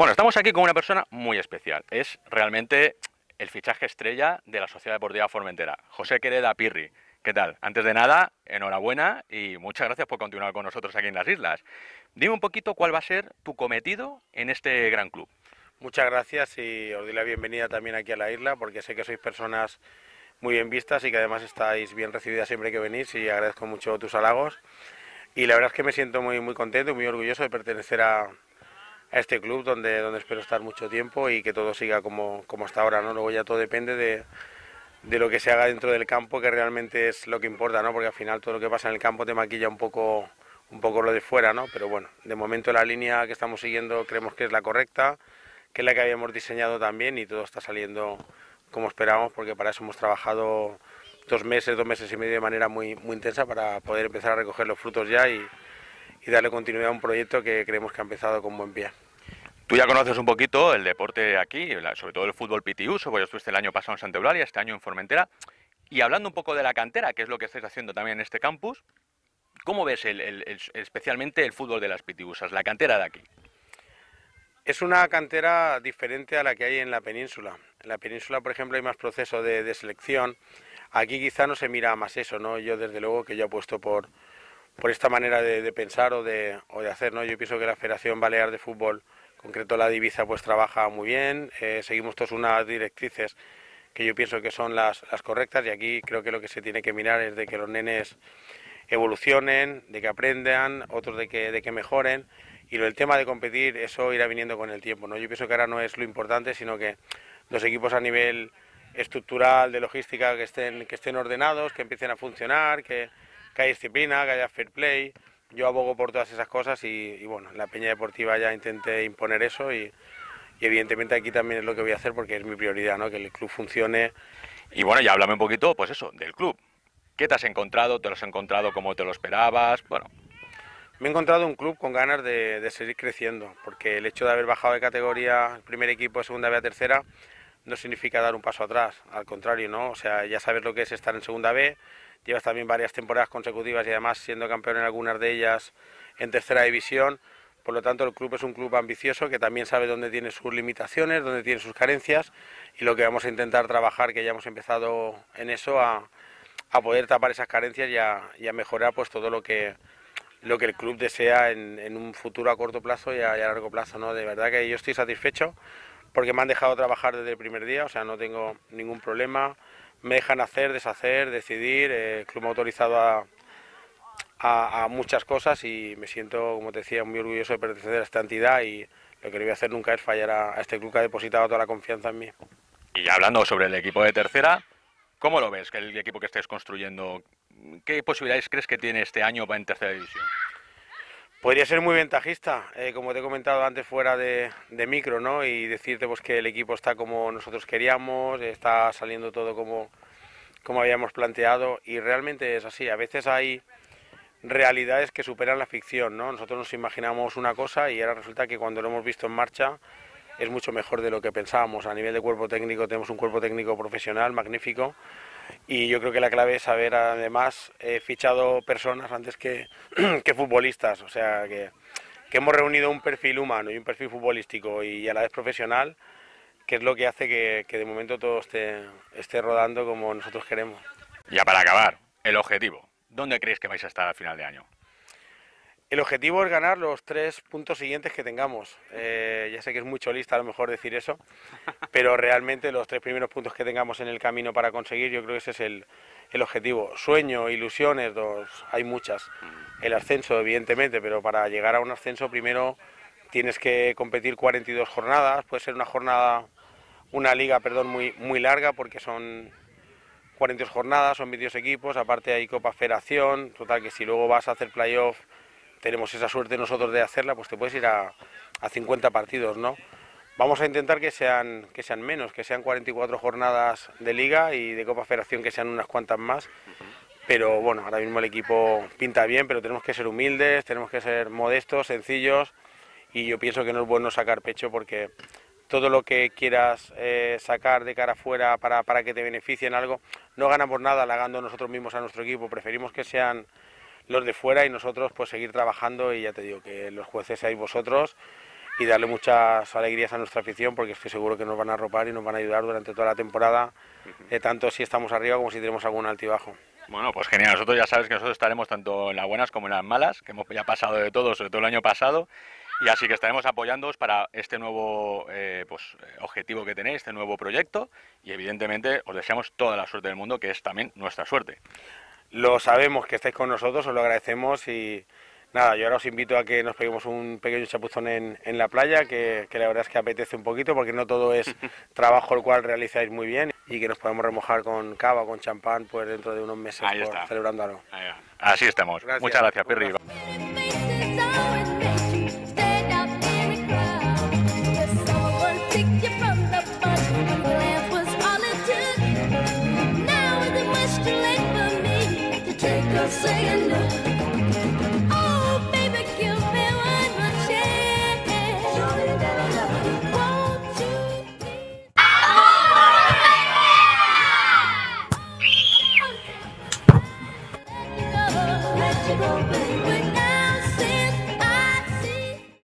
Bueno, estamos aquí con una persona muy especial. Es realmente el fichaje estrella de la Sociedad Deportiva Formentera, José Quereda Pirri. ¿Qué tal? Antes de nada, enhorabuena y muchas gracias por continuar con nosotros aquí en las islas. Dime un poquito cuál va a ser tu cometido en este gran club. Muchas gracias y os doy la bienvenida también aquí a la isla porque sé que sois personas muy bien vistas y que además estáis bien recibidas siempre que venís y agradezco mucho tus halagos. Y la verdad es que me siento muy contento y muy orgulloso de pertenecer a este club donde espero estar mucho tiempo y que todo siga como hasta ahora, ¿no? Luego ya todo depende de lo que se haga dentro del campo, que realmente es lo que importa, ¿no? Porque al final todo lo que pasa en el campo te maquilla un poco lo de fuera, ¿no? Pero bueno, de momento la línea que estamos siguiendo creemos que es la correcta, que es la que habíamos diseñado también y todo está saliendo como esperábamos porque para eso hemos trabajado 2 meses y medio de manera muy intensa para poder empezar a recoger los frutos ya y darle continuidad a un proyecto que creemos que ha empezado con buen pie. Tú ya conoces un poquito el deporte aquí, sobre todo el fútbol pitiuso, porque estuviste el año pasado en Santa Eulalia, este año en Formentera. Y hablando un poco de la cantera, que es lo que estáis haciendo también en este campus, ¿cómo ves especialmente el fútbol de las pitiusas, la cantera de aquí? Es una cantera diferente a la que hay en la península. En la península, por ejemplo, hay más proceso de selección. Aquí quizá no se mira más eso, ¿no? Yo desde luego que yo apuesto por esta manera de pensar o de hacer, ¿no? Yo pienso que la Federación Balear de Fútbol, en concreto la divisa, pues trabaja muy bien. Seguimos todas unas directrices que yo pienso que son las correctas y aquí creo que lo que se tiene que mirar es de que los nenes evolucionen, de que aprendan, otros de que mejoren. Y el tema de competir, eso irá viniendo con el tiempo, ¿no? Yo pienso que ahora no es lo importante, sino que los equipos a nivel estructural, de logística, que estén ordenados, que empiecen a funcionar, que haya disciplina, que haya fair play. Yo abogo por todas esas cosas y bueno, en la Peña Deportiva ya intenté imponer eso y evidentemente aquí también es lo que voy a hacer porque es mi prioridad, ¿no? Que el club funcione. Y bueno, ya háblame un poquito, pues eso, del club. ¿Qué te has encontrado? ¿Te lo has encontrado como te lo esperabas? Bueno, Me he encontrado un club con ganas de seguir creciendo, porque el hecho de haber bajado de categoría el primer equipo de segunda B a tercera no significa dar un paso atrás, al contrario, ¿no? O sea, ya sabes lo que es estar en segunda B, llevas también varias temporadas consecutivas y además siendo campeón en algunas de ellas en tercera división, por lo tanto el club es un club ambicioso que también sabe dónde tiene sus limitaciones, dónde tiene sus carencias y lo que vamos a intentar trabajar, que ya hemos empezado en eso, a poder tapar esas carencias y a mejorar pues todo lo que el club desea en un futuro a corto plazo y a largo plazo, ¿no? De verdad que yo estoy satisfecho porque me han dejado trabajar desde el primer día, o sea, no tengo ningún problema, me dejan hacer, deshacer, decidir, el club me ha autorizado a muchas cosas y me siento, como te decía, muy orgulloso de pertenecer a esta entidad y lo que no voy a hacer nunca es fallar a este club que ha depositado toda la confianza en mí. y ya hablando sobre el equipo de tercera, ¿cómo lo ves, que el equipo que estés construyendo? ¿Qué posibilidades crees que tiene este año en tercera división? Podría ser muy ventajista, como te he comentado antes fuera de micro, ¿no? Y decirte pues que el equipo está como nosotros queríamos, está saliendo todo como habíamos planteado y realmente es así. A veces hay realidades que superan la ficción, ¿no? Nosotros nos imaginamos una cosa y ahora resulta que cuando lo hemos visto en marcha es mucho mejor de lo que pensábamos. A nivel de cuerpo técnico tenemos un cuerpo técnico profesional, magnífico, y yo creo que la clave es haber además fichado personas antes que futbolistas, o sea que hemos reunido un perfil humano y un perfil futbolístico y a la vez profesional, que es lo que hace que de momento todo esté rodando como nosotros queremos. Ya para acabar, el objetivo. ¿Dónde creéis que vais a estar al final de año? El objetivo es ganar los 3 puntos siguientes que tengamos. Ya sé que es mucho lista a lo mejor decir eso, pero realmente los 3 primeros puntos que tengamos en el camino para conseguir, yo creo que ese es el objetivo. Sueño, ilusiones, hay muchas. El ascenso, evidentemente, pero para llegar a un ascenso primero tienes que competir 42 jornadas, puede ser una liga, perdón, muy larga porque son 42 jornadas, son 22 equipos, aparte hay Copa Federación, total que si luego vas a hacer playoff, tenemos esa suerte nosotros de hacerla, pues te puedes ir a 50 partidos, ¿no? Vamos a intentar que sean menos, que sean 44 jornadas de liga y de Copa Federación que sean unas cuantas más, pero bueno, ahora mismo el equipo pinta bien, pero tenemos que ser humildes, tenemos que ser modestos, sencillos y yo pienso que no es bueno sacar pecho porque todo lo que quieras sacar de cara afuera para que te beneficie en algo, no ganamos nada halagando nosotros mismos a nuestro equipo, preferimos que sean los de fuera y nosotros pues seguir trabajando y ya te digo que los jueces seáis vosotros y darle muchas alegrías a nuestra afición, porque estoy seguro que nos van a arropar y nos van a ayudar durante toda la temporada, tanto si estamos arriba como si tenemos algún altibajo. Bueno, pues genial. Nosotros ya sabes que nosotros estaremos tanto en las buenas como en las malas, que hemos ya pasado de todo, sobre todo el año pasado, y así que estaremos apoyándoos para este nuevo objetivo que tenéis, este nuevo proyecto, y evidentemente os deseamos toda la suerte del mundo, que es también nuestra suerte. Lo sabemos que estáis con nosotros, os lo agradecemos y nada, yo ahora os invito a que nos peguemos un pequeño chapuzón en la playa, que la verdad es que apetece un poquito, porque no todo es trabajo el cual realizáis muy bien, y que nos podamos remojar con cava o con champán pues dentro de unos meses, celebrando algo. Así estamos. Gracias. Muchas gracias, Pirri.